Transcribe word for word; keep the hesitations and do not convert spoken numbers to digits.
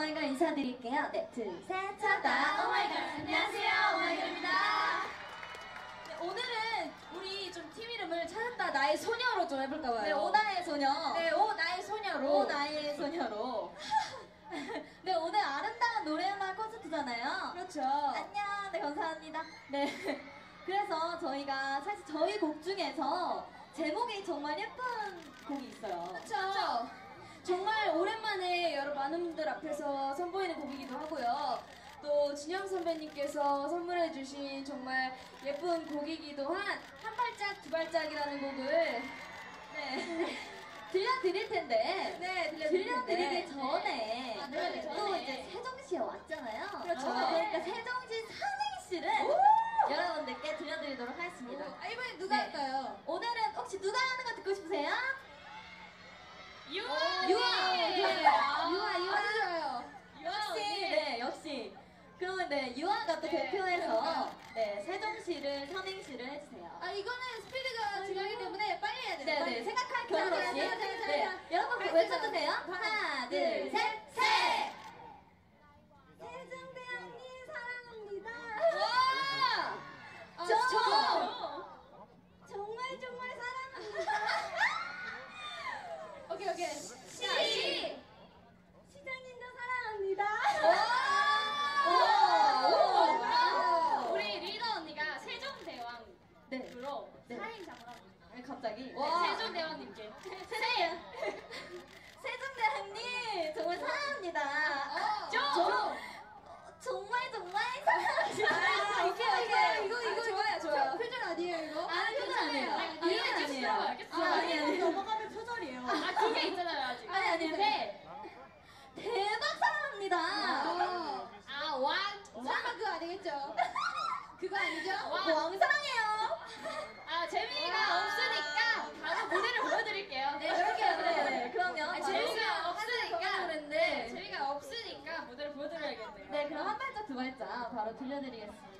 오마이걸 인사드릴게요. 네, 둘, 셋, 찾다 오마이걸. 안녕하세요, 오마이걸입니다. 네, 오늘은 우리 좀 팀 이름을 찾았다 나의 소녀로 좀 해볼까봐요. 네, 오나의 소녀. 네, 오 나의 소녀로. 오 나의 소녀로. 네, 오늘 아름다운 노래음악 콘서트잖아요. 그렇죠. 안녕. 네, 감사합니다. 네. 그래서 저희가 사실 저희 곡 중에서 제목이 정말 예쁜 곡이 있어요. 그렇죠. 정말 오랜만에 여러 많은 분들 앞에서 선보이는 곡이기도 하고요. 또 진영 선배님께서 선물해주신 정말 예쁜 곡이기도 한 한 발짝 두 발짝이라는 곡을 네. 들려드릴 텐데. 네 들려드릴 텐데. 들려드리기 전에 아, 네, 또 전에. 이제 세정시에 왔잖아요. 그렇죠. 아, 그러니까 세정시 삼행시를 여러분들께 들려드리도록 하겠습니다. 아, 이번엔 누가 네. 할까요? 오늘은 혹시 누가 하는 거 듣고 싶으세요? 유아! 유아! 네. 유아, 유아, 유아. 아주 좋아요. 역시, 네, 역시. 그러면 네, 유아가 또 네, 대표해서 그러니까. 네, 세정시를 삼행시를 해주세요. 아 이거는 스피드가 중요하기 때문에 빨리 해야 돼요. 네, 빨리. 네, 생각할 겨를 자, 없이. 자, 자, 자, 자, 네, 자. 여러분 아, 외쳐주세요. 자, 자. 하나, 둘, 둘, 셋, 셋. 셋! 세정대왕님 사랑합니다. 와! 아, 저! 저! 정말 정말 사랑합니다. 오케이 오케이. 시! 시장님도 사랑합니다. 오! 오! 우리 리더 언니가 세종대왕으로 네. 네. 사인작을 하고 아니, 갑자기. 와. 네, 세종대왕님께 세정 세종대왕님 정말 사랑합니다. 어, 저, 저 정말 정말 사랑합니다. 아, 오케이 오케이. 이거 이거 아, 좋아요 좋아요. 표절 아니에요 이거? 아, 표절 아니에요. 아니, 아니, 이거 아니에요. 계속 들어봐요, 계속 아, 아니, 들어봐요. 아니. 넘어가면 표절이에요. 아, 두 개 있잖아요 아직. 아니, 아니, 네. 대박 사랑합니다. 아, 아, 왕. 설마 그거 아니겠죠? 그거 아니죠? 왕. 왕사랑해요. 아, 재미가 와. 없으니까 바로 무대를 보여드릴게요. 네, 그럴게요. 네, 네, 그럼요. 아, 바로. 재미가 없으니까. 그랬는데. 네, 재미가 없으니까 무대를 보여드려야겠네요. 네, 그럼 한 발짝 두 발짝 바로 들려드리겠습니다.